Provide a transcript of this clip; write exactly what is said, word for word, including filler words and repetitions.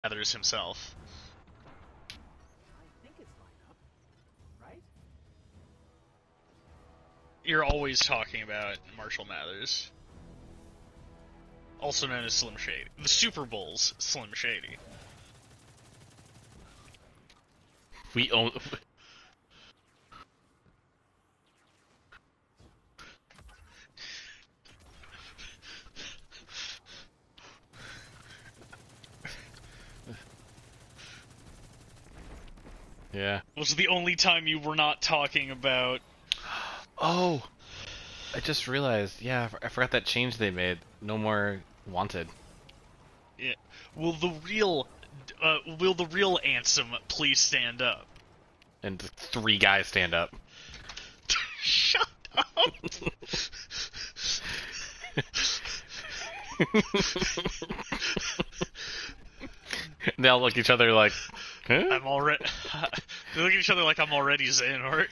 Mathers himself. I think it's lined up, right? You're always talking about Marshall Mathers. Also known as Slim Shady. The Super Bowl's Slim Shady. We own... Yeah. Was the only time you were not talking about... Oh! I just realized, yeah, I forgot that change they made. No more wanted. Yeah. Will the real... Uh, will the real Ansem please stand up? And the three guys stand up. Shut up! They all look at each other like, huh? I'm already... They look at each other like I'm already Xehanort.